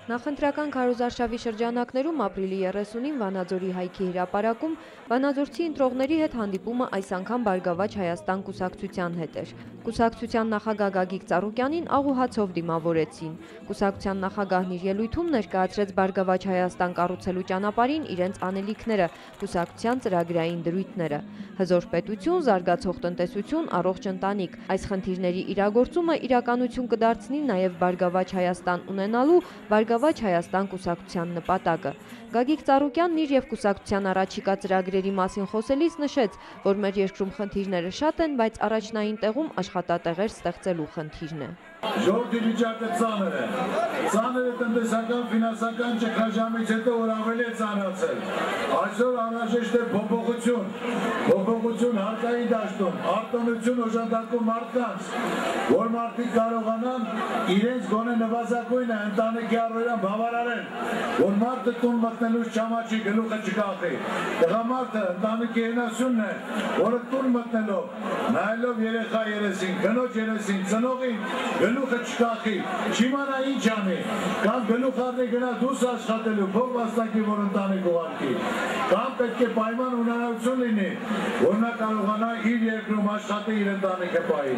Նախընտրական քարոզարշավի շրջանակներում ապրիլի 30-ին Վանաձորի հայքի հրապարակում վանաձորցի ընտրողների հետ հանդիպումը այս անգամ Բարգավաճ Հայաստան կուսակցության հետ էր։ Կուսակցության նախագահ Գագիկ Ծառուկյանին աղուհացով դիմավորեցին։ Կուսակցության նախագահն իր ելույթում ներկայացրեց Բարգավաճ Հայաստան կառուցելու ճանապարհին իրենց անելիքները, կուսակցության ծրագրային դրույթները։ Հզոր պետություն, զարգացող տնտեսություն, առողջ ընտանիք։ Այս խնդիրների իրագործումը իրականություն կդարձնի նաև Բարգավաճ Հայաստան ունենալու Բարգավաճ Հայաստան կուսակցության նպատակը։ Գագիկ Ծառուկյանն իր եւ կուսակցության առաջիկա ծրագրերի մասին խոսելիս նշեց, որ մեր երկրում խնդիրները շատ են, բայց առաջնային տեղում աշխատատեղեր ստեղծելու խնդիրն է։ Ժողովրդի վիճակը ծանր է։ Ծանր է տնտեսական, ֆինանսական ճգնաժամից հետո, որ ավելի է ծանրացել։ Այսօր անհրաժեշտ է փոփոխություն, փոփոխություն հարկային դաշտում, արտոնություն օժանդակում մարդկանց, որ մարդիկ կարողանան իրենց գոնե նվազագույնը ընտանիքի առօրյան բավարարեն, որ մարդը տուն մտնելուց չամաչի, գլուխը չկախի։ Տղամարդը ընտանիքի հենասյունն է, որը տուն մտնելով, նայելով երեխա երեսին, կնոջ երեսին, ծնողին, գլուխը չկախի, չիմանա ինչ անի, կամ գլուխ առնի գնա դուրս աշխատելու, փող վաստակի, որ ընտանիք ուղարկի, կամ պետք է պայման ունենալություն լինի, որ նա կարողանա իր երկրում աշխատի իր ընտանիքը պահի։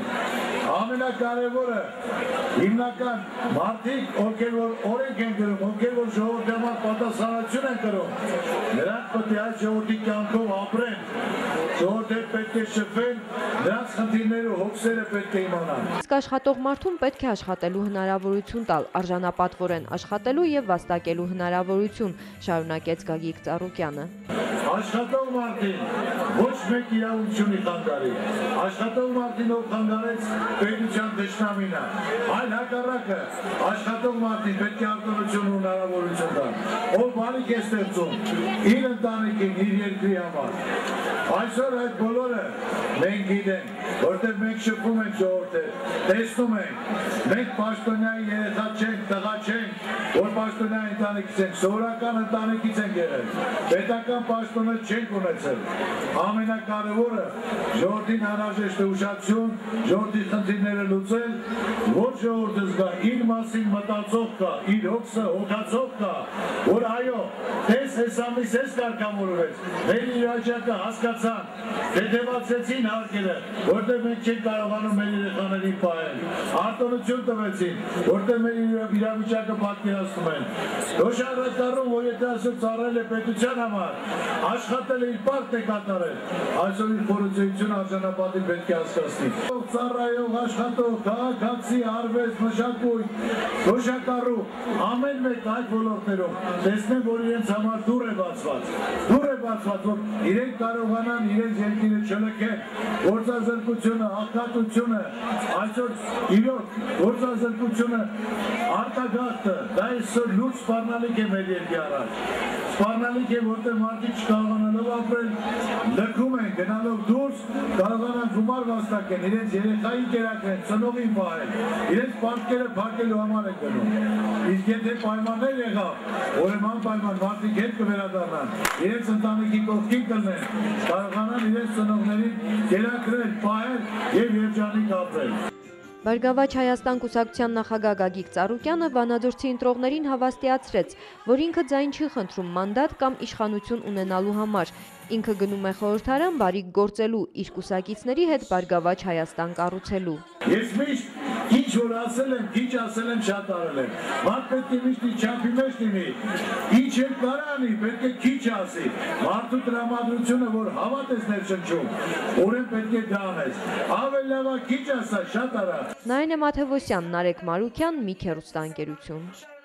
Ամենակարևորը հիմնական մարդիկ, ովքեր որ օրենք են կրում, ովքեր որ ժողովրդի համար պատասխանատվություն են կրում, նրանք պետք է այդ ժողովրդի կյանքով ապրեն, ժողովուրդը պետք է շփվեն, նրանց խնդիրները, հոգսերը պետք է իմանան։ Իսկ աշխատող մարդուն պետք է աշխատելու հնարավորություն տալ, արժանապատվորեն աշխատելու եւ վաստակելու հնարավորություն, շարունակեց Գագիկ Ծառուկյանը։ Աշխատող մարդին ոչ մեկ իրավունք չունի խանգարի։ Աշխատող մարդին ով խանգարեց պետության դաշնամին է, այլ հակառակը աշխատող մարդին պետք է արտոնություն ու հնարավորություն տալ, ով բանիկ է ստեղծում իր ընտանիքին, իր երկրի համար։ Այսօր այդ բոլորը մենք գիտենք, որտեղ մենք շփվում ենք ժողովրդը, տեսնում ենք, մենք պաշտոնյայի երեխա չենք, տղա չենք, որ պաշտոնյայի ընտանիքից ենք, սովորական ընտանիքից ենք եղել, պետական պաշտոնը չենք ունեցել։ Ամենակարևորը ժողովրդին անհրաժեշտ է ուշադրություն, ժողովրդի խնդիրները լուծել, որ ժողովուրդը զգա իր մասին մտածող կա, իր հոգսը հոգացող կա, որ այո, տես հեսամիս ես կարգավորվեց, մեր իրավիճակը հասկացան, դեպացեցին հարկերը, որտեղ մենք չենք կարողանում մեր երեխաներին պահել, արտոնություն տվեցին, որտեղ մեր իրավիճակը պատկերացնում են։ Դոշարակառում, որ եթե ասում ծառայել է պետության համար, աշխատել է իր պարտք է կատարել, այսօր իր խորհրդայնությունը արժանապատիվ պետք է հասկացնի։ Ծառայող, աշխատող, քաղաքացի, արվեստ, մշակույթ, դոշակառու, ամեն մեկ այդ ոլորտներում տեսնեն, որ իրենց համար դուռ է բացված, որ իրենք կարողանան իրենց երկիրը չլքեն, գործազրկությունը, աղքատությունը, այսօր իրոք գործազրկությունը արտագաղթը, դա այսօր լուրջ սպառնալիք է մեր երկրի առաջ։ Սպառնալիք է, որտեղ մարդիկ չկարողանալով ապրել, լքում են, գնալով դուրս, կարողանան գումար վաստակեն, իրենց երեխային կերակրեն, ծնողին պահեն, իրենց պարտքերը փակելու համար են գնում։ Իսկ եթե պայմաններ եղավ, ուրեմն անպայման մարդիկ հետ կվերադառնան, իրենց ընտանիքի կողքին կլնեն, կարողանան իրենց ծնողներին կերակրել, պահել եւ երջանիկ ապրել։ Բարգավաճ Հայաստան կուսակցության նախագահ Գագիկ Ծառուկյանը վանաձորցի ընտրողներին հավաստիացրեց, որ ինքը ձայն չի խնդրում մանդատ կամ իշխանություն ունենալու համար, ինքը գնում է խորհրդարան բարիք գործելու, իր կուսակիցների հետ Բարգավաճ Հայաստան կառուցելու։ Ես միշտ ինչ որ ասել եմ, քիչ ասել եմ, շատ արել եմ։ Մարդ պետք է միշտ իր չափի մեջ լինի։ Ինչ էլ կարանի, պետք է քիչ ասի։ Մարդու տրամադրությունը, որ հավատ ես ներշնչում, ուրեմն պետք է դա անես։ Ավելի լավ է քիչ ասա, շատ արա։ Նայինե Մաթևոսյան, Նարեկ Մարուքյան, Միք հեռուստաընկերություն։